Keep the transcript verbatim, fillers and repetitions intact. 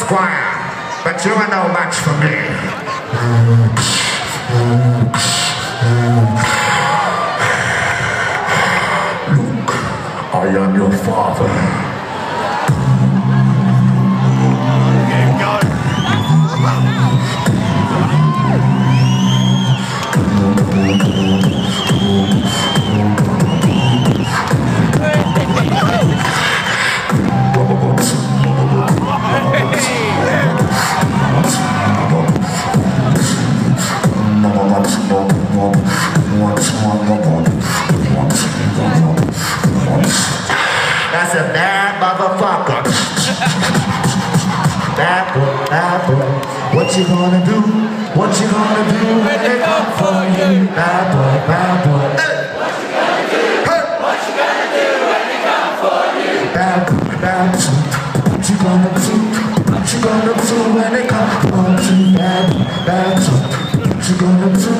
Squire, but you are no match for me. Luke, I am your father. That's a bad motherfucker. Bad boy, bad boy. What you gonna do? What you gonna do when they come for you? Bad boy, bad boy. Hey. What you gonna do? Hey. What you gonna do when they come for you? Bad boy, bad boy. What you gonna do? What you gonna do when they come for you? Bad boy, bad boy. What you gonna do?